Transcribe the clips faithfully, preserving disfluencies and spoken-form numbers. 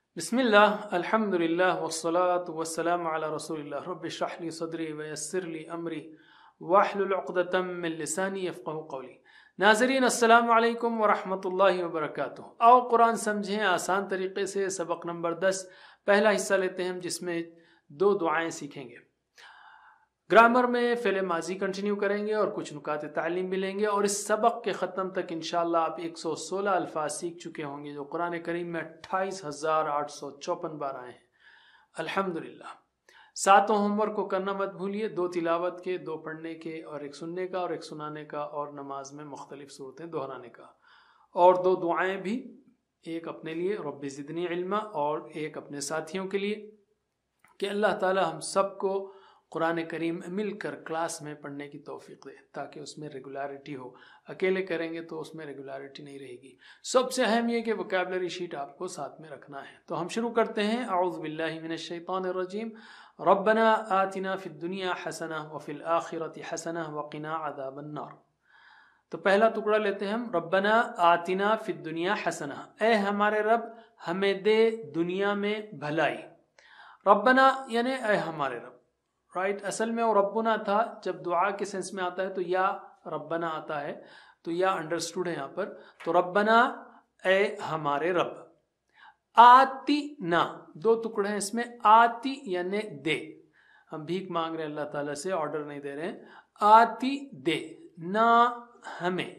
बिस्मिल्लाह अल्हम्दुलिल्लाह वस्सलातु वस्सलामु अला रसूलिल्लाह रब्बि इश्रह ली सदरी व यस्सिर ली अमरी वाहलुल उक़दतम मिन लिसानी यफ़क़हू क़ौली। नाज़रीन अस्सलामु अलैकुम व रहमतुल्लाहि व बरकातुहू। आओ कुरान समझें आसान तरीके से। सबक नंबर दस, पहला हिस्सा लेते हैं हम, जिसमें दो दुआएं सीखेंगे। ग्रामर में फ़ेल माजी कंटिन्यू करेंगे और कुछ नुकात तालीम मिलेंगे, और इस सबक के ख़त्म तक इंशाअल्लाह आप एक सौ सोलह अल्फाज सीख चुके होंगे जो कुरान करीम में अट्ठाईस हज़ार आठ सौ चौपन बार आए हैं। अल्हम्दुलिल्लाह। सातों होमवर्क को करना मत भूलिए, दो तिलावत के, दो पढ़ने के, और एक सुनने का और एक सुनाने का, और नमाज में मुख्तलिफ सूरतें दोहराने का, और दो दुआएं भी, एक अपने लिए रब्बि ज़िदनी इल्मा और एक अपने साथियों के लिए, कि अल्लाह ताला हम सबको कुरान करीम मिलकर क्लास में पढ़ने की तौफीक दे ताकि उसमें रेगुलरिटी हो। अकेले करेंगे तो उसमें रेगुलरिटी नहीं रहेगी। सबसे अहम ये कि वोकैबुलरी शीट आपको साथ में रखना है। तो हम शुरू करते हैं। औज़ु बिल्लाहि मिनश शैतानिर रजीम। रब्बना आतिना फिद दुनिया हसना व फिल आखिरति हसना व क़िना अज़ाबन नार। तो पहला टुकड़ा लेते हैं हम। रब्बना आतिना फिद दुनिया हसना, ए हमारे रब हमें दे दुनिया में भलाई। रब्बना यानी ए हमारे रब, राइट right? असल में वो रब्बुना था, जब दुआ के सेंस में आता है तो या रब्बना आता है, तो या अंडरस्टूड है यहाँ पर। तो रब्बना ए हमारे रब, आती ना, दो टुकड़े हैं इसमें। आती यानी दे, हम भीख मांग रहे हैं अल्लाह ताला से, ऑर्डर नहीं दे रहे हैं। आती दे, ना हमें,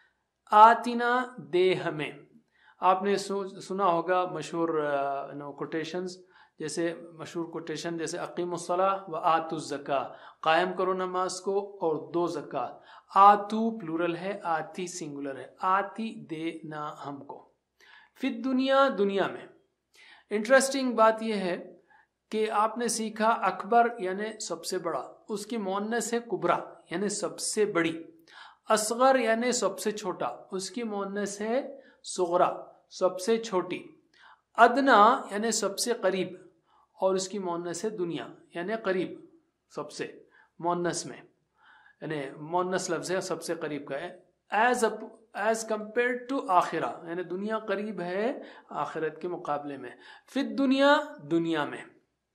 आती ना दे हमें। आपने सुना होगा मशहूर नो कोटेशंस, जैसे मशहूर कोटेशन जैसे अकीमुस्सलाह व आतुज़ ज़का, कायम करो नमाज को और दो ज़कात। आतू प्लूरल है, आती सिंगुलर है। आती दे ना हमको। फिर दुनिया, दुनिया में। इंटरेस्टिंग बात यह है कि आपने सीखा अकबर यानी सबसे बड़ा, उसकी मुअन्नस है कुबरा यानी सबसे बड़ी। असगर यानी सबसे छोटा, उसकी मुअन्नस है सुगरा सबसे छोटी। अदना यानी सबसे करीब, और उसकी मुअन्नस है दुनिया यानी करीब सबसे, मुअन्नस में यानी मुअन्नस लफ्ज़ है सबसे करीब का है। एज एज कंपेयर टू आखिरा यानी दुनिया करीब है आखिरत के मुकाबले में। फिर दुनिया, दुनिया में,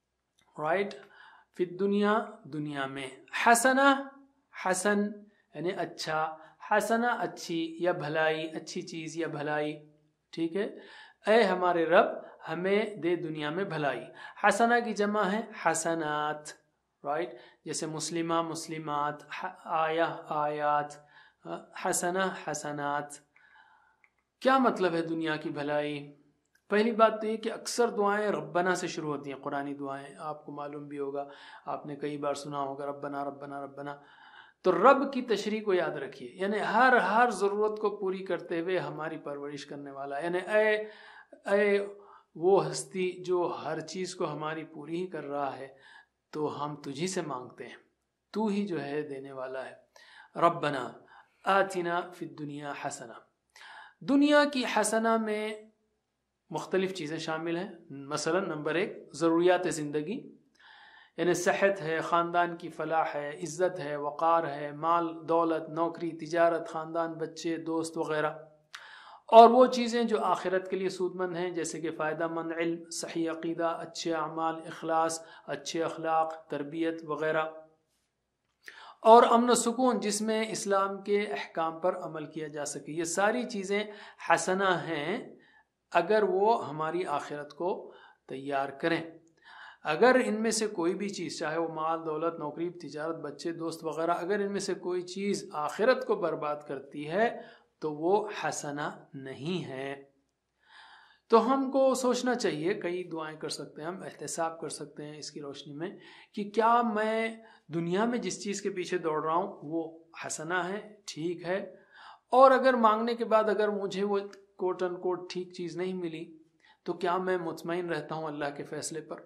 राइट। फिर दुनिया, दुनिया में। हसना, हसन यानी अच्छा, हसना अच्छी या भलाई, अच्छी चीज़ या भलाई, ठीक है। ऐ हमारे रब हमें दे दुनिया में भलाई। हसना की जमा है हसनात, राइट। जैसे मुस्लिमा मुस्लिमात, आया आयात, हसना हसनात। क्या मतलब है दुनिया की भलाई? पहली बात तो ये कि अक्सर दुआएं रब्बना से शुरू होती हैं, कुरानी दुआएं, आपको मालूम भी होगा, आपने कई बार सुना होगा रब्बना रब्बना रब्बना। तो रब की तशरीह को याद रखिए, यानी हर हर ज़रूरत को पूरी करते हुए हमारी परवरिश करने वाला, यानी ऐ ऐ वो हस्ती जो हर चीज़ को हमारी पूरी ही कर रहा है, तो हम तुझी से मांगते हैं, तू ही जो है देने वाला है। रब्बना आतिना फिद दुनिया हसना। दुनिया की हसना में मुख्तलिफ चीज़ें शामिल हैं। मसलन नंबर एक, ज़रूरियात ज़िंदगी, यानी सेहत है, ख़ानदान की फलाह है, इज़्ज़त है, वक़ार है, माल दौलत, नौकरी, तिजारत, ख़ानदान, बच्चे, दोस्त वग़ैरह। और वो चीज़ें जो आखिरत के लिए सूदमंद हैं, जैसे कि फ़ायदा मंद इल्म, सही अक़ीदा, अच्छे अमाल, इखलास, अच्छे अखलाक, तरबियत वग़ैरह। और अमन सुकून जिसमें इस्लाम के अहकाम पर अमल किया जा सके। ये सारी चीज़ें हसना हैं अगर वो हमारी आखिरत को तैयार करें। अगर इनमें से कोई भी चीज़, चाहे वो माल दौलत, नौकरी, तिजारत, बच्चे, दोस्त वग़ैरह, अगर इनमें से कोई चीज़ आखिरत को बर्बाद करती है तो वो हसना नहीं है। तो हमको सोचना चाहिए, कई दुआएं कर सकते हैं हम, एहतिसाब कर सकते हैं इसकी रोशनी में कि क्या मैं दुनिया में जिस चीज़ के पीछे दौड़ रहा हूँ वो हसना है, ठीक है। और अगर मांगने के बाद अगर मुझे वो कोट अन कोट ठीक चीज़ नहीं मिली तो क्या मैं मुतमईन रहता हूँ अल्लाह के फ़ैसले पर।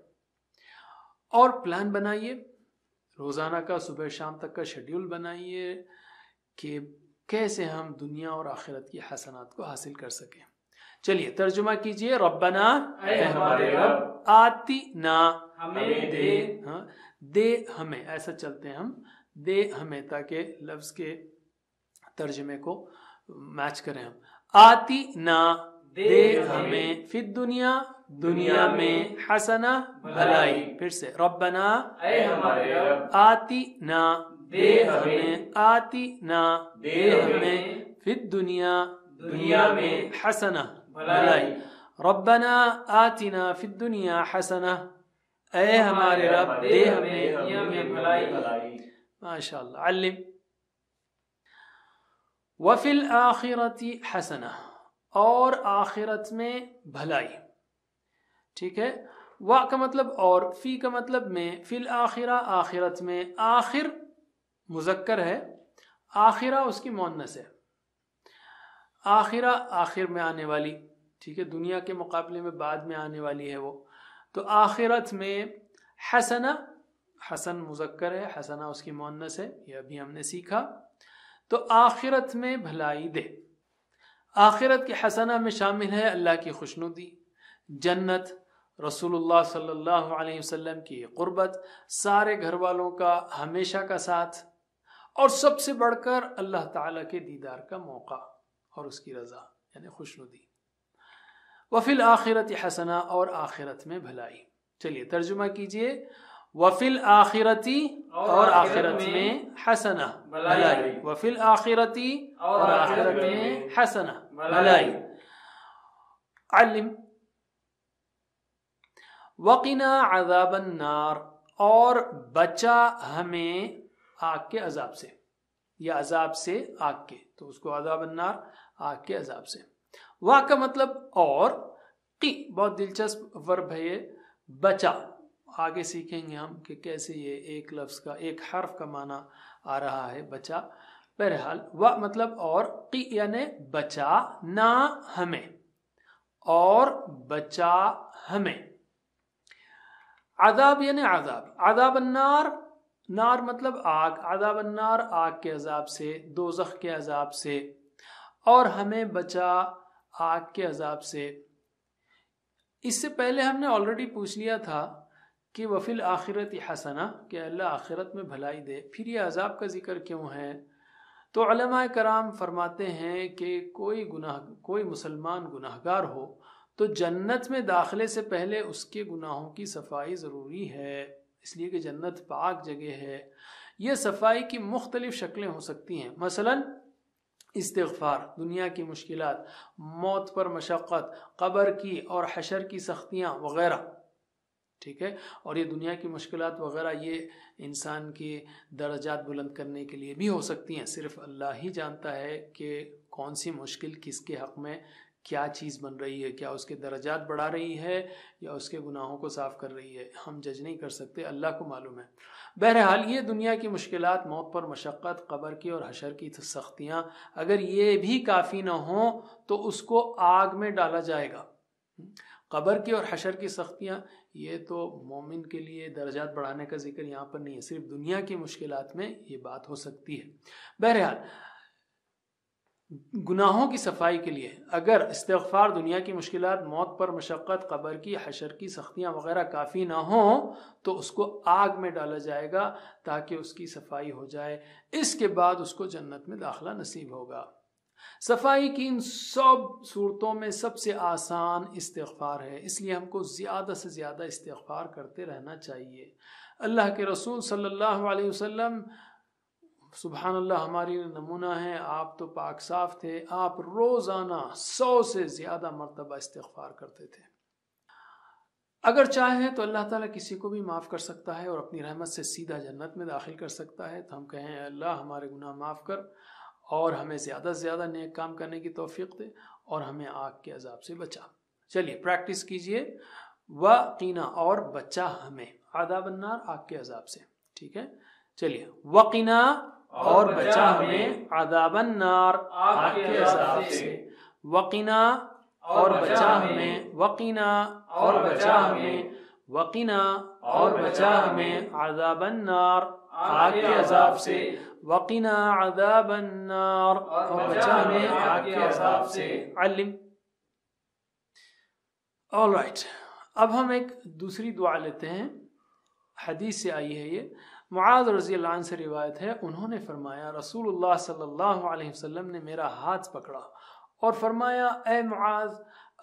और प्लान बनाइए रोज़ाना का, सुबह शाम तक का शेड्यूल बनाइए कि कैसे हम दुनिया और आखिरत की हसनात को हासिल कर सकें। चलिए तर्जुमा कीजिए। रब्बना ऐ हमारे रब, आती ना हमें दे, हाँ दे हमें, ऐसा चलते हैं हम, दे हमें, ताकि लफ्ज़ के तर्जुमे को मैच करें हम। आती ना दे हमें, फिर दुनिया دنیا میں حسنہ بھلائی. پھر سے ربنا اے ہمارے رب آتنا دے ہمیں آتنا دے ہمیں فی الدنیا دنیا میں حسنہ بھلائی. بھلائی. ربنا آتنا فی الدنیا حسنہ اے ہمارے رب دے ہمیں دنیا میں بھلائی. ماشاء اللہ. علم وفی الآخرۃ حسنہ اور آخرت میں بھلائی. ٹھیک ہے. وا کا مطلب اور، فی کا مطلب میں، فی الآخرہ آخرت میں. آخر مذکر ہے، آخرہ اس کی مؤنث ہے. آخرہ آخر میں آنے والی، ٹھیک ہے، دنیا کے مقابلے میں بعد میں آنے والی ہے وہ. تو آخرت میں حسنہ، حسن مذکر ہے، حسنہ اس کی مؤنث ہے، یہ ابھی ہم نے سیکھا. تو آخرت میں بھلائی دے. آخرت کے حسنہ میں شامل ہے اللہ کی خوشنودی، جنت، رسول اللہ صلی اللہ علیہ وسلم کی قربت، سارے گھر والوں کا ہمیشہ کا ساتھ، اور سب سے بڑھ کر اللہ تعالیٰ کے دیدار کا موقع اور اس کی رضا یعنی خوشنودی. وفی الآخرۃ حسنہ اور آخرت میں بھلائی. چلیے ترجمہ کیجئے. وفی الآخرۃ اور آخرت میں حسنہ بھلائی. وفی الآخرۃ اور آخرت میں حسنہ بھلائی. علم وقنا عذاب النار اور بچا ہمیں آگ کے عذاب سے، یا عذاب سے آگ کے، تو اس کو عذاب النار آگ کے عذاب سے. وا کا مطلب اور، قی بہت دلچسپ ورب ہے یہ، بچا. آگے سیکھیں گے ہم کہ کیسے یہ ایک لفظ کا ایک حرف کا معنی آ رہا ہے بچا. بہرحال وا مطلب اور، قی یعنی بچا نہ ہمیں، اور بچا ہمیں. عذاب یعنی عذاب، عذاب النار، نار مطلب آگ، عذاب النار آگ کے عذاب سے، دوزخ کے عذاب سے، اور ہمیں بچا آگ کے عذاب سے. اس سے پہلے ہم نے آلریڈی پوچھ لیا تھا کہ وفی الآخرۃ حسنہ، کہ اللہ آخرت میں بھلائی دے، پھر یہ عذاب کا ذکر کیوں ہے؟ تو علماء کرام فرماتے ہیں کہ کوئی گناہ کوئی مسلمان گناہگار ہو تو جنت میں داخلے سے پہلے اس کے گناہوں کی صفائی ضروری ہے، اس لیے کہ جنت پاک جگہ ہے. یہ صفائی کی مختلف شکلیں ہو سکتی ہیں، مثلا استغفار، دنیا کی مشکلات، موت پر مشقت، قبر کی اور حشر کی سختیاں وغیرہ. ٹھیک ہے. اور یہ دنیا کی مشکلات وغیرہ یہ انسان کے درجات بلند کرنے کے لیے بھی ہو سکتی ہیں. صرف اللہ ہی جانتا ہے کہ کون سی مشکل کس کے حق میں کیا چیز بن رہی ہے، کیا اس کے درجات بڑھا رہی ہے یا اس کے گناہوں کو صاف کر رہی ہے. ہم جج نہیں کر سکتے، اللہ کو معلوم ہے. بہرحال یہ دنیا کی مشکلات، موت پر مشقت، قبر کی اور حشر کی سختیاں، اگر یہ بھی کافی نہ ہوں تو اس کو آگ میں ڈالا جائے گا. قبر کی اور حشر کی سختیاں یہ تو مومن کے لیے درجات بڑھانے کا ذکر یہاں پر نہیں ہے، صرف دنیا کی مشکلات میں یہ بات ہو سکتی ہے. بہرحال گناہوں کی صفائی کے لیے اگر استغفار، دنیا کی مشکلات، موت پر مشقت، قبر کی، حشر کی سختیاں وغیرہ کافی نہ ہوں تو اس کو آگ میں ڈالا جائے گا تاکہ اس کی صفائی ہو جائے. اس کے بعد اس کو جنت میں داخلہ نصیب ہوگا. صفائی کی ان سب صورتوں میں سب سے آسان استغفار ہے، اس لیے ہم کو زیادہ سے زیادہ استغفار کرتے رہنا چاہیے. اللہ کے رسول صلی اللہ علیہ وسلم سبحان اللہ ہماری نمونہ ہیں، آپ تو پاک صاف تھے، آپ روزانہ سو سے زیادہ مرتبہ استغفار کرتے تھے. اگر چاہے تو اللہ تعالیٰ کسی کو بھی معاف کر سکتا ہے اور اپنی رحمت سے سیدھا جنت میں داخل کر سکتا ہے. تو ہم کہیں اللہ ہمارے گناہ معاف کر اور ہمیں زیادہ سے زیادہ نیک کام کرنے کی توفیق دے اور ہمیں آگ کے عذاب سے بچا. چلیے پریکٹس کیجئے. وقینا اور بچا ہمیں عذاب النار آگ کے عذاب سے. ٹھیک ہے. چلیے وقینا اور بچا ہمیں عذاب النار آگ کے عذاب سے. وقینا اور بچا ہمیں، وقینا اور بچا ہمیں، وقینا اور بچا ہمیں عذاب النار آگ کے عذاب سے. وقنا عذاب النار اور بچا ہمیں آگ کے عذاب سے. علم. All right. اب ہم ایک دوسری دعا لیتے ہیں، حدیث سے آئی ہے. یہ معاذ رضی اللہ عنہ سے روایت ہے. انہوں نے فرمایا رسول اللہ صلی اللہ علیہ وسلم نے میرا ہاتھ پکڑا اور فرمایا اے معاذ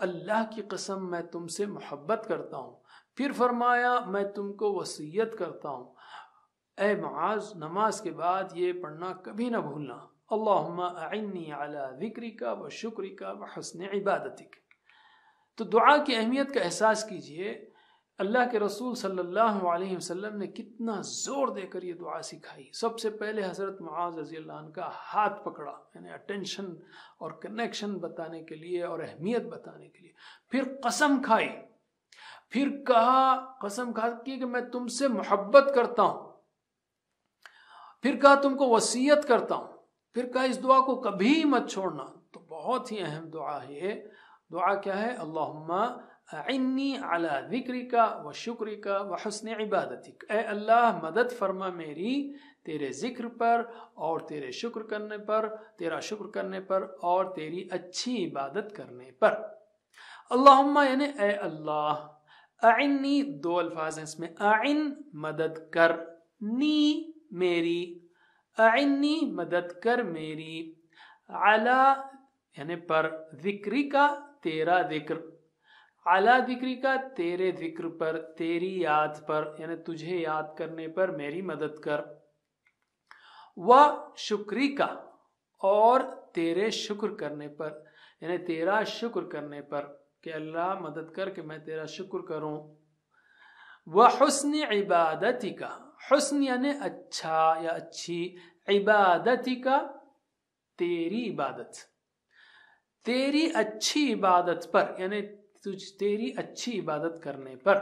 اللہ کی قسم میں تم سے محبت کرتا ہوں. پھر فرمایا میں تم کو وصیت کرتا ہوں اے معاذ نماز کے بعد یہ پڑھنا کبھی نہ بھولنا, اللہم اعنی علی ذکرک و شکرک و حسن عبادتک. تو دعا کی اہمیت کا احساس کیجئے. اللہ کے رسول صلی اللہ علیہ وسلم نے کتنا زور دے کر یہ دعا سکھائی. سب سے پہلے حضرت معاذ رضی اللہ عنہ کا ہاتھ پکڑا, یعنی اٹینشن اور کنیکشن بتانے کے لیے اور اہمیت بتانے کے لیے. پھر قسم کھائی, پھر کہا قسم کھا کی کہ میں تم سے محبت کرتا ہوں. پھر کہا تم کو وصیت کرتا ہوں. پھر کہا اس دعا کو کبھی مت چھوڑنا. تو بہت ہی اہم دعا ہے یہ. دعا کیا ہے؟ اللہم اعنی علی ذکرک و شکرک و حسن عبادتک. اے اللہ مدد فرما میری تیرے ذکر پر اور تیرے شکر کرنے پر, تیرا شکر کرنے پر اور تیری اچھی عبادت کرنے پر. اللہم یعنی اے اللہ, اعنی دو الفاظ ہیں اس میں, اعن مدد کر, نی میری, اعنی مدد کر میری, علی یعنی پر, ذکری کا تیرا ذکر, علی ذکری کا تیرے ذکر پر, تیری یاد پر یعنی تجھے یاد کرنے پر میری مدد کر, و شکری کا اور تیرے شکر کرنے پر یعنی تیرا شکر کرنے پر, کہ اللہ مدد کر کہ میں تیرا شکر کروں. و حسن عبادتی کا, حسن یعنی اچھا یا اچھی, عبادتی کا تیری عبادت, تیری اچھی عبادت پر یعنی تجھ تیری اچھی عبادت کرنے پر.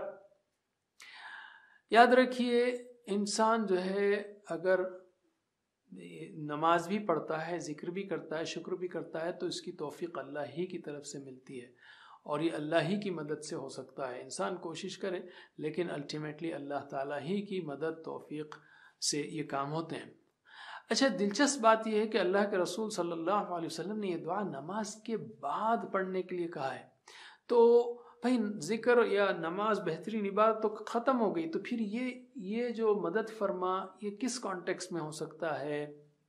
یاد رکھیے انسان جو ہے اگر نماز بھی پڑھتا ہے, ذکر بھی کرتا ہے, شکر بھی کرتا ہے, تو اس کی توفیق اللہ ہی کی طرف سے ملتی ہے اور یہ اللہ ہی کی مدد سے ہو سکتا ہے. انسان کوشش کرے لیکن الٹیمیٹلی اللہ تعالیٰ ہی کی مدد توفیق سے یہ کام ہوتے ہیں. اچھا دلچسپ بات یہ ہے کہ اللہ کے رسول صلی اللہ علیہ وسلم نے یہ دعا نماز کے بعد پڑھنے کے لیے کہا ہے. تو بھائی ذکر یا نماز بہترین عبادت تو ختم ہو گئی, تو پھر یہ یہ جو مدد فرما یہ کس کانٹیکس میں ہو سکتا ہے؟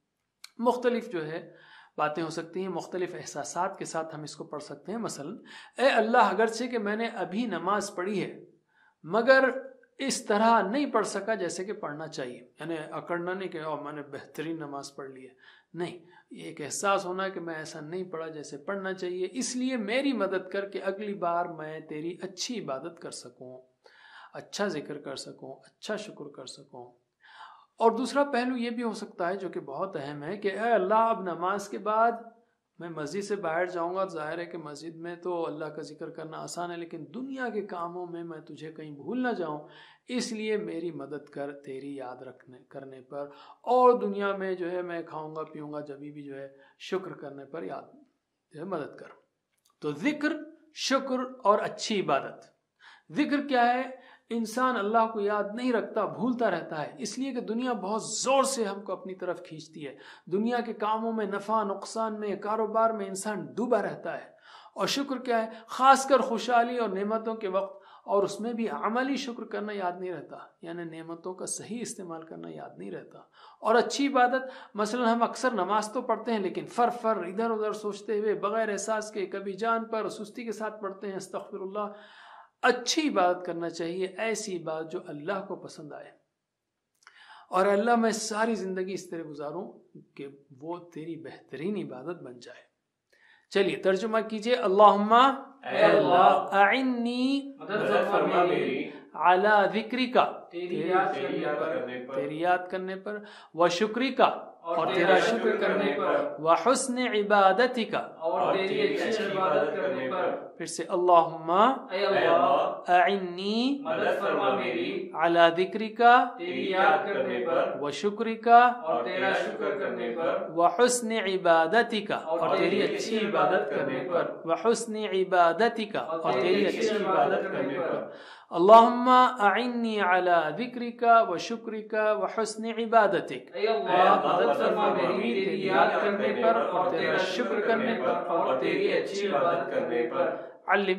مختلف جو ہے باتیں ہو سکتی ہیں, مختلف احساسات کے ساتھ ہم اس کو پڑھ سکتے ہیں. مثلا اے اللہ اگرچہ کہ میں نے ابھی نماز پڑھی ہے مگر اس طرح نہیں پڑھ سکا جیسے کہ پڑھنا چاہیے, یعنی اکڑنا نہیں کہ میں نے بہترین نماز پڑھ لی ہے, نہیں, یہ ایک احساس ہونا ہے کہ میں ایسا نہیں پڑھا جیسے پڑھنا چاہیے, اس لیے میری مدد کر کے اگلی بار میں تیری اچھی عبادت کر سکوں, اچھا ذکر کر سکوں, اچھا شکر کر سکوں. اور دوسرا پہلو یہ بھی ہو سکتا ہے جو کہ بہت اہم ہے کہ اے اللہ اب نماز کے بعد میں مسجد سے باہر جاؤں گا, ظاہر ہے کہ مسجد میں تو اللہ کا ذکر کرنا آسان ہے, لیکن دنیا کے کاموں میں میں تجھے کہیں بھول نہ جاؤں, اس لیے میری مدد کر تیری یاد رکھنے کرنے پر, اور دنیا میں جو ہے میں کھاؤں گا پیوں گا جبھی بھی جو ہے شکر کرنے پر یاد جو ہے مدد کر. تو ذکر, شکر اور اچھی عبادت. ذکر کیا ہے؟ انسان اللہ کو یاد نہیں رکھتا, بھولتا رہتا ہے, اس لیے کہ دنیا بہت زور سے ہم کو اپنی طرف کھینچتی ہے. دنیا کے کاموں میں, نفع نقصان میں, کاروبار میں انسان ڈوبا رہتا ہے. اور شکر کیا ہے؟ خاص کر خوشحالی اور نعمتوں کے وقت, اور اس میں بھی عملی شکر کرنا یاد نہیں رہتا, یعنی نعمتوں کا صحیح استعمال کرنا یاد نہیں رہتا. اور اچھی عبادت, مثلا ہم اکثر نماز تو پڑھتے ہیں لیکن فر فر ادھر ادھر سوچتے ہوئے بغیر احساس کے, کبھی جان پر سستی کے ساتھ پڑھتے ہیں, استغفر اللہ. اچھی عبادت کرنا چاہیے, ایسی عبادت جو اللہ کو پسند آئے, اور اللہ میں ساری زندگی اس طرح گزاروں کہ وہ تیری بہترین عبادت بن جائے. چلیے ترجمہ کیجئے. اللہم اے اللہ اعنی مدد فرما میری علی ذکرک تیری یاد کرنے پر, تیری یاد کرنے پر, و شکرک اور تیرا شکر کرنے پر, و حسن عبادتک اور تیری اچھی عبادت کرنے پر. پھر سے اللہم اے اللہ اعنی مدد فرما میری علی ذکرک تیری یاد کرنے پر, و شکرک اور تیرا شکر کرنے پر, و حسن عبادتک اور تیری اچھی عبادت کرنے پر, و حسن عبادتک اور تیری اچھی عبادت کرنے پر. اللہم اعنی علی ذکرک و شکرک و حسن عبادتک. اے اللہ مدد فرما میری تیری یاد کرنے پر اور تیرا شکر کرنے پر اور تیری اچھی عبادت کرنے پر. علم.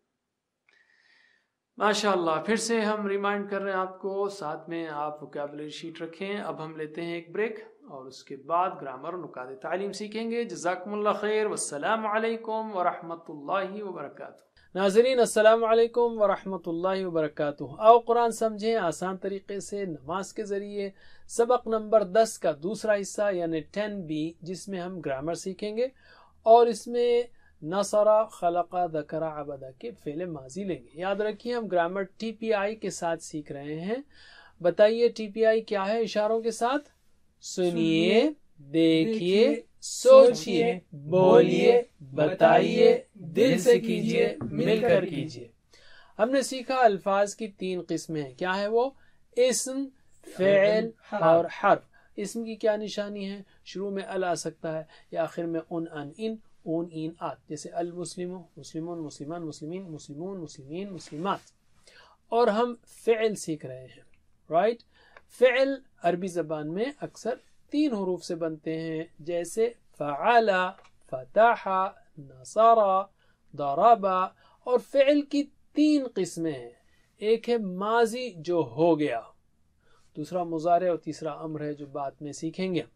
ماشاء اللہ. پھر سے ہم ریمائنڈ کر رہے ہیں آپ کو, ساتھ میں آپ وکیبلری شیٹ رکھیں. اب ہم لیتے ہیں ایک بریک, اور اس کے بعد گرامر اور نکات تعلیم سیکھیں گے. جزاکم اللہ خیر. والسلام علیکم ورحمۃ اللہ وبرکاتہ. ناظرین السلام علیکم ورحمۃ اللہ وبرکاتہ. آؤ قرآن سمجھیں آسان طریقے سے نماز کے ذریعے. سبق نمبر دس کا دوسرا حصہ یعنی ٹین بی، جس میں ہم گرامر سیکھیں گے اور اس میں نصرہ، خلقہ، ذکرہ، عبدہ کے فعل ماضی لیں گے. یاد رکھیے ہم گرامر ٹی پی آئی کے ساتھ سیکھ رہے ہیں. بتائیے ٹی پی آئی کیا ہے اشاروں کے ساتھ؟ سنیے، دیکھیے، سوچیے، بولیے، بتائیے، دل سے کیجیے، مل کر کیجیے. ہم نے سیکھا الفاظ کی تین قسمیں ہیں. کیا ہے وہ؟ اسم، فعل اور حرف. اسم کی کیا نشانی ہے؟ شروع میں ال آ سکتا ہے یا آخر میں ان، ان، ان، اون، این، آت. جیسے المسلم، مسلمون، مسلمان، مسلمین، مسلمون، مسلمین، مسلمات. اور ہم فعل سیکھ رہے ہیں. رائٹ. فعل عربی زبان میں اکثر تین حروف سے بنتے ہیں، جیسے فعل، فتح، نصر، ضرب. اور فعل کی تین قسمیں ہیں. ایک ہے ماضی جو ہو گیا، دوسرا مضارع اور تیسرا امر ہے جو بعد میں سیکھیں گے.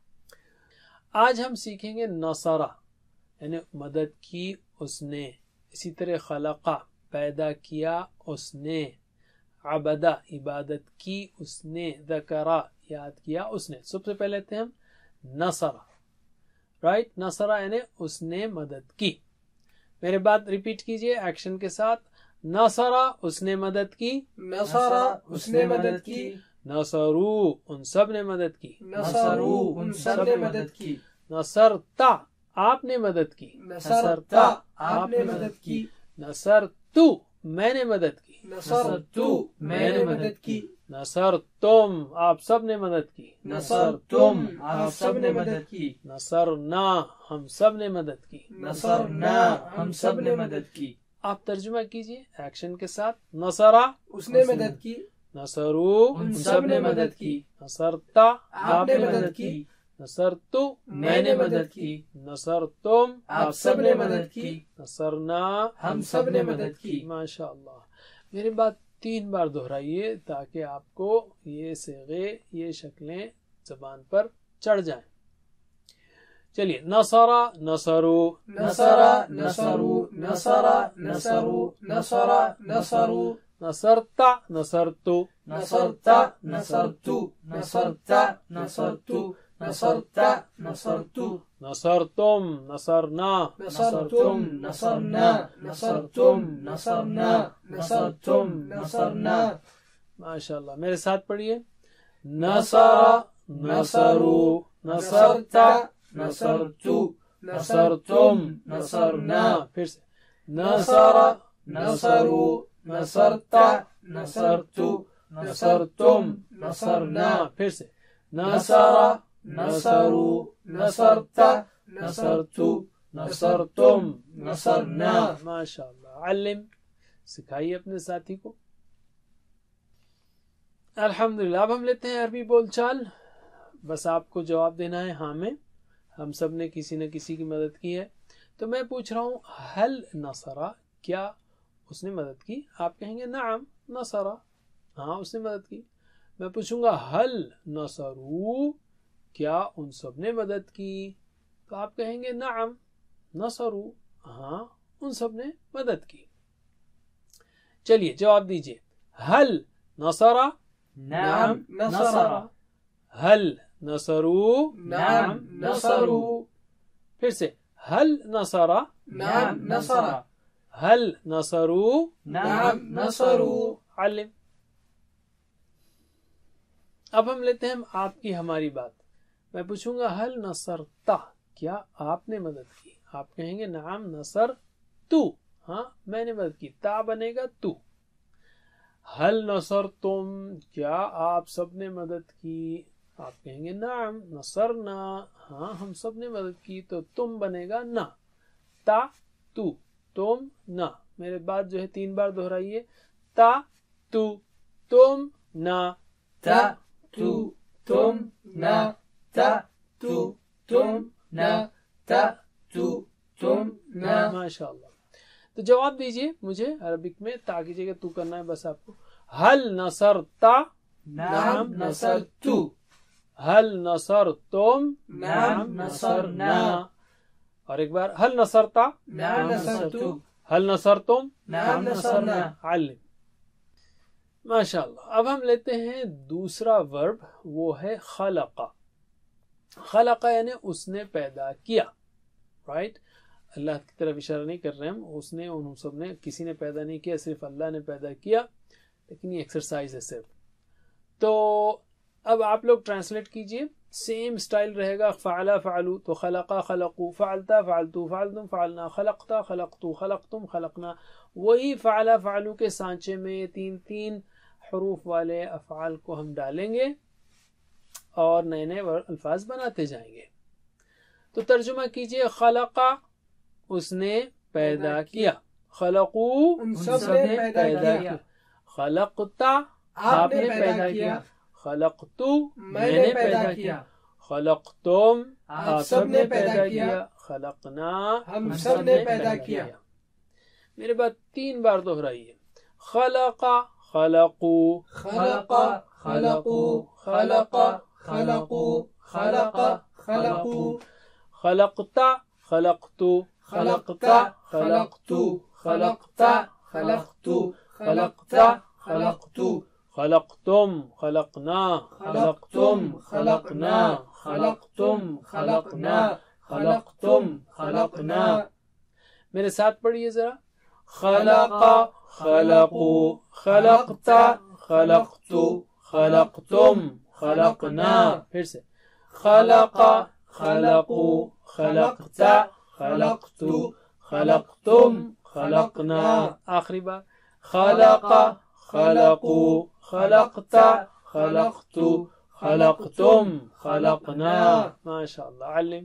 آج ہم سیکھیں گے نصرہ یعنی مدد کی اس نے. اسی طرح خلقہ پیدا کیا اس نے، عبدہ عبادت کی اس نے، ذکرہ یاد کیا اس نے. سب سے پہلے لیتے ہیں ہم نصرہ. رائٹ. نصرہ یعنی اس نے مدد کی. میرے بات ریپیٹ کیجئے ایکشن کے ساتھ. نصرہ اس نے مدد کی، نصرہ اس نے مدد کی، نصرو ان سب نے مدد کی، نصرو ان سب نے مدد کی، نصرتا آپ نے مدد کی، نصرتا آپ نے مدد کی، نصرتو میں نے مدد کی، نصرتو میں نے مدد کی، نصرتم آپ سب نے مدد کی، نصرتم آپ سب نے مدد کی، نصرنا ہم سب نے مدد کی، نصرنا ہم سب نے مدد کی. آپ ترجمہ کیجئے ایکشن کے ساتھ. نصرہ اس نے مدد کی، نصرو ان سب نے مدد کی، نصرتا آپ نے مدد کی، نصرتو میں نے مدد کی، نصرتم آپ سب نے مدد کی، نصرنا ہم سب نے مدد کی. ماشاء اللہ. میری بات تین بار دہرائیے تاکہ آپ کو یہ صیغے، یہ شکلیں زبان پر چڑھ جائیں. چلیے. نصرہ نصرو، نصرہ نصرو، نصرہ نصرو، نصرہ نصرو، نصرتا نصرتو، نصرتا نصرتو، نصرتا نصرتو، نصرتا نصرتو، نصرتم نصرنا، نصرتم نصرنا، نصرتم نصرنا، نصرتم نصرنا. ماشاء اللہ. میرے ساتھ پڑھیے. نصرہ نصرو، نصرتا نصرتو، نصرتم نصرنا. پھر سے. نصرہ نصرو، نصرتا نصرتو، نصرتم نصرنا. پھر سے. نصرہ نصرو، نصرتا نصرتو، نصرتم نصرنا. ماشاء اللہ. علم سکھائیے اپنے ساتھی کو. الحمدللہ. اب ہم لیتے ہیں عربی بول چال. بس آپ کو جواب دینا ہے ہاں میں. ہم سب نے کسی نہ کسی کی مدد کی ہے. تو میں پوچھ رہا ہوں حل نصرہ کیا اس نے مدد کی؟ آپ کہیں گے نعم نصرہ، ہاں اس نے مدد کی. میں پوچھوں گا حل نصرو کیا ان سب نے مدد کی؟ تو آپ کہیں گے نعم نصرو، ہاں ان سب نے مدد کی. چلیے جواب دیجئے. حل نصرہ، نعم نصرہ، حل نصرو، نعم نصرو. پھر سے. حل نصرہ، نعم نصرہ، حل نصرو، نعم نصرو. علم. اب ہم لیتے ہیں آپ کی ہماری بات. میں پوچھوں گا حل نصرتا کیا آپ نے مدد کی؟ آپ کہیں گے نعم نصر تو، ہاں میں نے مدد کی. تا بنے گا تو. حل نصر تم کیا آپ سب نے مدد کی؟ آپ کہیں گے نعم نصرنا، ہاں ہم سب نے مدد کی. تو تم بنے گا نا. تا تو، تم نا. میرے بات جو ہے تین بار دہرائیے. تا تو، تم نا. تا تو، تم نا. تا تو، تم نا. تا تو، تم نا. ماشاء اللہ. تو جواب دیجئے مجھے عربک میں. تا کیجئے گا تو کرنا ہے بس آپ کو. حل نصرتا، نعم نصرتو، हल नसर तुम नाम नसरना। और एक बार हल नसरता नाम नसरतु। हल नसर तुम नाम नसरना। अल्लिम। माशाअल्लाह। अब हम लेते हैं दूसरा वर्ब, वो है खलका। खलका यानी उसने पैदा किया, राइट। अल्लाह की तरफ इशारा नहीं कर रहे हम, उसने उन सब ने, किसी ने पैदा नहीं किया, सिर्फ अल्लाह ने पैदा किया, लेकिन ये एक्सरसाइज है सिर्फ। तो अब आप लोग ट्रांसलेट कीजिए, सेम स्टाइल रहेगा। फ़अला फ़अलू तो खलका खलकू, फ़अलता फ़अलतू, फ़अलतुम फ़अलना, खलकता खलकतू, खलकतुम खलकना। वही फ़अला फ़अलू के सांचे में तीन तीन हरूफ वाले अफ़आल को हम डालेंगे और नए नए अल्फाज बनाते जाएंगे। तो तर्जुमा कीजिए, खलका उसने पैदा किया, खलकू उन सब ने पैदा किया, खलकता आपने पैदा किया, खलकतू मैंने पैदा किया, खलकतुम आप सब ने पैदा किया, खलकना हम सब ने पैदा किया। मेरे बाद तीन बार दोहराइए, खलका खलकू, खलका खलकू, खलका खलकू, खलका खलकू, खलकता खलकतू, खलकता खलकतू, खलकता खलकतू, खलकता खलकतू, खलकतुम खलकना, खलकतुम खलकना, खलकतुम खलकना, खलकतुम खलकना। मेरे साथ पढ़िए जरा, खलका खलकू, खलकता खलकतू, खलकतुम खलकना। फिर से, खलका खलकू, खलकता खलकतू, खलकतुम खलकना। आखिरी बार, खलका खलकू, खलकता खलकतू, खलकतुम खलकना। माशाअल्लाह। अल्लिम।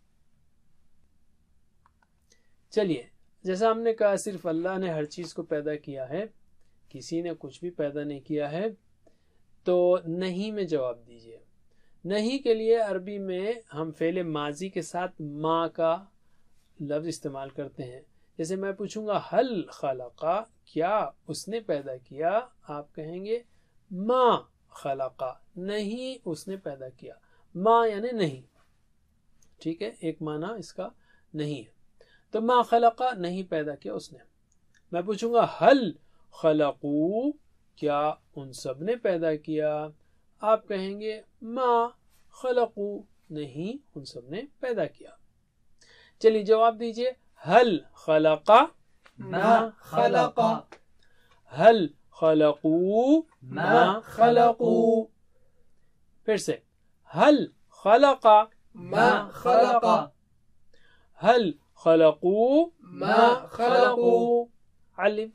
चलिए, जैसा हमने कहा सिर्फ अल्लाह ने हर चीज को पैदा किया है, किसी ने कुछ भी पैदा नहीं किया है, तो नहीं में जवाब दीजिए। नहीं के लिए अरबी में हम फेले माजी के साथ माँ का लफ्ज इस्तेमाल करते हैं। जैसे मैं पूछूंगा हल खलका, क्या उसने पैदा किया, आप कहेंगे माँ खलका, नहीं उसने पैदा किया। माँ यानी नहीं, ठीक है, एक माना इसका नहीं है। तो माँ खलका, नहीं पैदा किया उसने। मैं पूछूंगा हल खलकू, क्या उन सब ने पैदा किया, आप कहेंगे माँ खलकू, नहीं उन सब ने पैदा किया। चलिए जवाब दीजिए, हल खलका मा खलका, हल खलकू मा खलकू, फिर से, हल खलका मा खलका, हल खलकू मा खलकू। अलिम।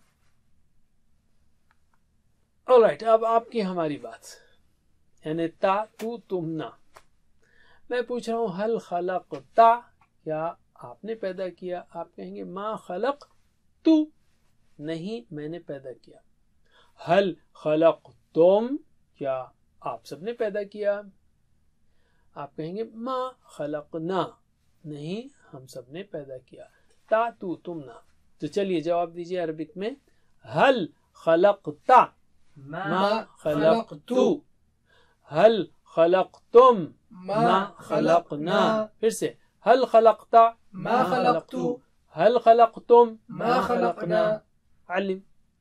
ऑलराइट, अब आपकी हमारी बात, यानी ता तू तुम ना। मैं पूछ रहा हूं हल खलकता, क्या आपने पैदा किया, आप कहेंगे मा खलक तू, नहीं मैंने पैदा किया। हल खलक तुम, क्या आप सबने पैदा किया, आप कहेंगे मा खलकना, नहीं हम सब ने पैदा किया। ता तू तुम ना। तो चलिए जवाब दीजिए अरबिक में, हल खलकता मा खलकतू, हल खलकतुम मा खलकना। फिर से, हल खलकता मा खलकतू, हल खलकतुम मा खलकना। अलिम।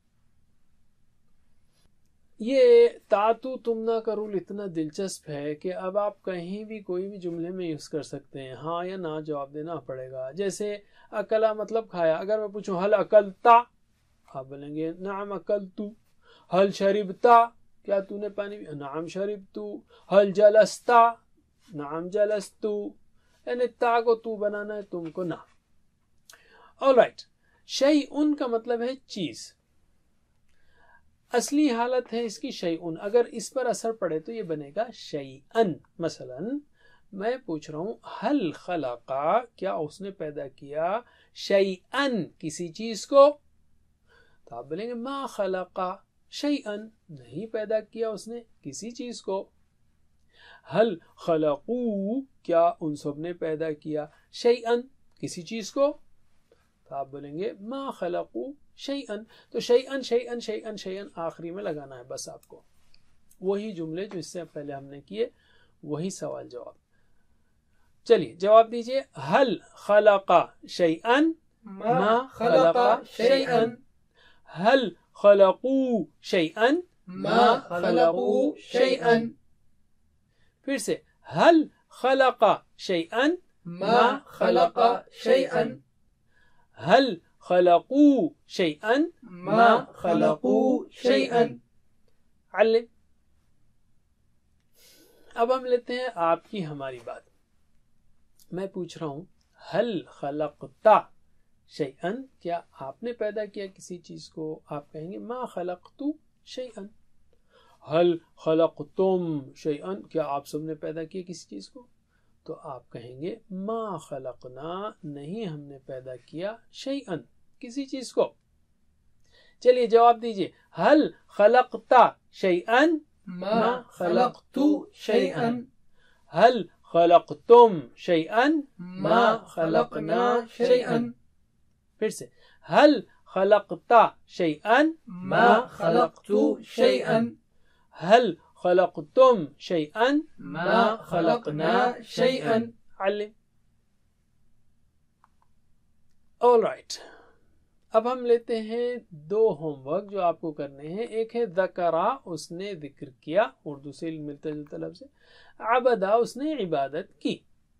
ये तातु तुमना का रूल इतना दिलचस्प है कि अब आप कहीं भी कोई भी जुमले में यूज कर सकते हैं, हाँ या ना जवाब देना पड़ेगा। जैसे अकला मतलब खाया, अगर मैं पूछूं हल अकलता, आप बोलेंगे नाम अकलतू। हल शरिबता, क्या तूने पानी पिया, नाम शरिबतू। हल जलस्ता, नाम जलस्तू। यानी ता को तू बनाना है, तुमको ना। ऑलराइट, शैउन का मतलब है चीज, असली हालत है इसकी शैउन, अगर इस पर असर पड़े तो ये बनेगा शैअन। मसलन मैं पूछ रहा हूं हल खलका, क्या उसने पैदा किया, शैअन किसी चीज को, तो आप बोलेंगे मा खलका शैअन, नहीं पैदा किया उसने किसी चीज को। हल खलकू, क्या उन सब ने पैदा किया, शैअन किसी चीज को, तो आप बोलेंगे मा खलकू शैअन। तो शैअन शैअन शैअन शैअन आखिरी में लगाना है बस आपको। वही जुमले जो इससे पहले हमने किए وہی سوال جواب. چلیے جواب دیجئے. هل خلق شيئا ما خلق شيئا. هل خلقوا شيئا ما خلقوا شيئا. پھر سے هل خلق شيئا ما خلق شيئا. هل خلقوا شيئا ما خلقوا شيئا. علم. اب ہم لیتے ہیں آپ کی ہماری بات. میں پوچھ رہا ہوں هل خلقت شيئا، کیا آپ نے پیدا کیا کسی چیز کو؟ آپ کہیں گے ما خلقت شيئا. هل خلقتم شيئا، کیا آپ سب نے پیدا کیا کسی چیز کو؟ تو آپ کہیں گے ما خلقنا، نہیں ہم نے پیدا کیا شيئا، کسی چیز کو. چلیے جواب دیجئے. هل خلقت شيئا ما خلقت شيئا. هل خلقتم شيئا ما خلقنا شيئا. پھر سے هل خلقت شيئا ما خلقت شيئا. هل خلقتم شيئا ما خلقنا شيئا. علم. all right. اب ہم لیتے ہیں دو ہوم ورک جو آپ کو کرنے ہیں. ایک ہے ذکرہ، اس نے ذکر کیا، اردو سے ملتا جلتا لفظ ہے. عبدہ، اس نے عبادت کی.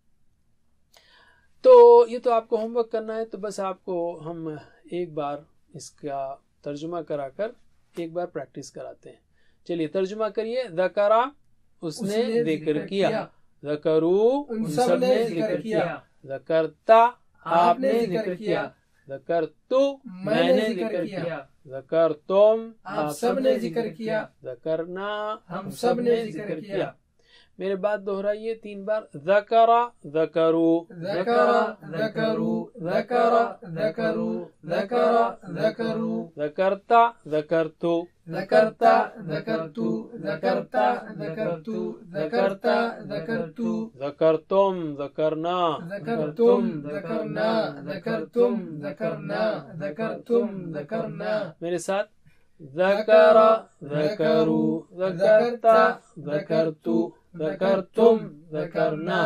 تو یہ تو آپ کو ہوم ورک کرنا ہے. تو بس آپ کو ہم ایک بار اس کا ترجمہ کرا کر ایک بار پریکٹس کراتے ہیں. چلیے ترجمہ کریے. ذکرہ، اس نے ذکر کیا. ذکرو، ان سب نے ذکر کیا. ذکرتا، آپ نے ذکر کیا. ذکرتو، میں نے ذکر کیا. ذکرتم، آپ سب نے ذکر کیا. ذکرنا، ہم سب نے ذکر کیا. میرے بات دہرائیے تین بار. ذکرہ، ذکرو، ذکرہ، ذکرو، ذکرہ، ذکرو، ذکرہ، ذکرو. ذکرتا، ذکرتو، ذکرتا، ذکرتو، ذکرتا، ذکرتو، ذکرتا، ذکرتو. ذکرتم، ذکرنا، ذکرتم، ذکرنا، ذکرتم، ذکرنا، ذکرتم، ذکرنا. میرے ساتھ. ذکر، ذکرو، ذکرتا، ذکرتو، ذکرتم، ذکرنا.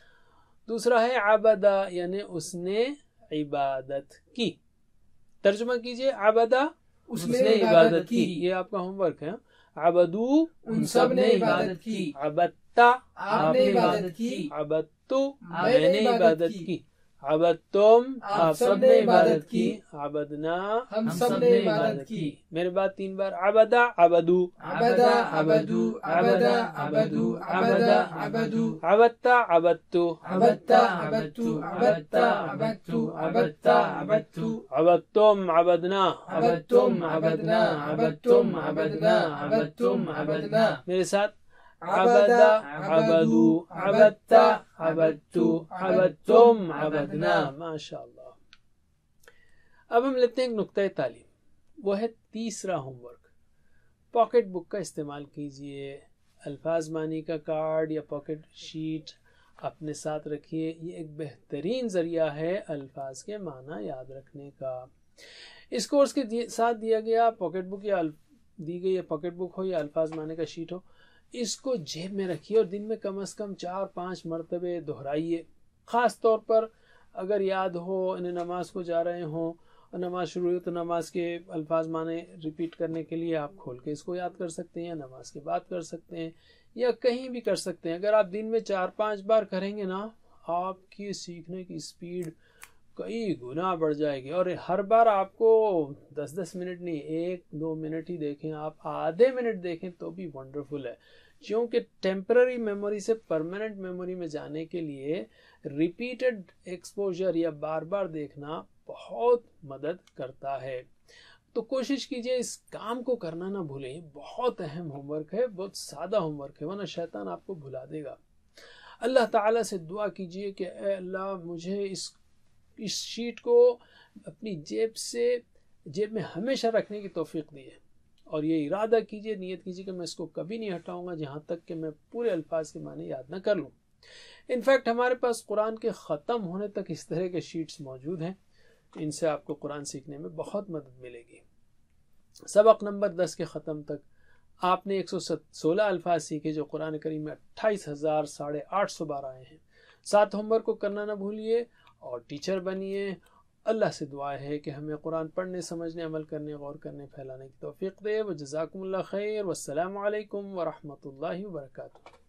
دوسرا ہے عبدہ، یعنی اس نے عبادت کی. ترجمہ کیجئے. عبدہ، اس نے عبادت کی. یہ آپ کا ہوم ورک ہے. عبدو، ان سب نے عبادت کی. عبدتا، آپ نے عبادت کی. عبدتو، میں میں نے عبادت کی. عبدتم، آپ سب نے عبادت کی. عبدنا، ہم سب نے عبادت کی. میرے بعد تین بار. عبدہ، عبدو، عبدہ، عبدو، عبدہ، عبدو، عبدہ، عبدو. عبدتا، عبدتو، عبدتا، عبدتو، عبدتا، عبدتو، عبدتا، عبدتو. عبدتم، عبدنا، عبدتم، عبدنا، عبدتم، عبدنا، عبدتم، عبدنا. میرے ساتھ. عبدہ، عبدو، عبدتا، عبدتو، عبدتم، عبدنا. ماشاء اللہ. اب ہم لیتے ہیں ایک نقطۂ تعلیم. وہ ہے تیسرا ہوم ورک. پاکٹ بک کا استعمال کیجئے. الفاظ معنی کا کارڈ یا پاکٹ شیٹ اپنے ساتھ رکھیے. یہ ایک بہترین ذریعہ ہے الفاظ کے معنی یاد رکھنے کا. اس کورس کے ساتھ دیا گیا پاکٹ بک یا دی گئی پاکٹ بک ہو یا الفاظ معنی کا شیٹ ہو، اس کو جیب میں رکھیے اور دن میں کم از کم چار پانچ مرتبے دہرائیے. خاص طور پر اگر یاد ہو انہیں نماز کو جا رہے ہوں اور نماز شروع ہو تو نماز کے الفاظ معنی ریپیٹ کرنے کے لیے آپ کھول کے اس کو یاد کر سکتے ہیں، نماز کے بعد کر سکتے ہیں یا کہیں بھی کر سکتے ہیں. اگر آپ دن میں چار پانچ بار کریں گے نا، آپ کی سیکھنے کی سپیڈ کئی گنا بڑھ جائے گی. اور ہر بار آپ کو دس دس منٹ نہیں، ایک دو منٹ ہی دیکھیں، آپ آدھے منٹ دیکھیں تو بھی ونڈرفل ہے. کیونکہ ٹیمپرری میموری سے پرماننٹ میموری میں جانے کے لیے ریپیٹڈ ایکسپوجر یا بار بار دیکھنا بہت مدد کرتا ہے. تو کوشش کیجئے اس کام کو کرنا نہ بھولیں. یہ بہت اہم ہوم ورک ہے، بہت سادہ ہوم ورک ہے، ورنہ شیطان آپ کو بھلا دے گا. اللہ تعالیٰ سے دعا کیجئے کہ اے اللہ مجھے اس اس شیٹ کو اپنی جیب سے جیب میں ہمیشہ رکھنے کی توفیق دی ہے. اور یہ ارادہ کیجئے، نیت کیجئے کہ میں اس کو کبھی نہیں ہٹاؤں گا جہاں تک کہ میں پورے الفاظ کے معنی یاد نہ کر لوں. انفیکٹ ہمارے پاس قرآن کے ختم ہونے تک اس طرح کے شیٹس موجود ہیں. ان سے آپ کو قرآن سیکھنے میں بہت مدد ملے گی. سبق نمبر دس کے ختم تک آپ نے ایک سو سولہ الفاظ سیکھے جو قرآن کریم میں اٹھائیس ہزار ساڑھے آٹھ سو بار آئے ہیں. ساتھ ہوم ورک کو کرنا نہ بھولیے اور ٹیچر بنیے. اللہ سے دعا ہے کہ ہمیں قرآن پڑھنے، سمجھنے، عمل کرنے، غور کرنے، پھیلانے کی توفیق دے. وجزاکم اللہ خیر. والسلام علیکم ورحمۃ اللہ وبرکاتہ.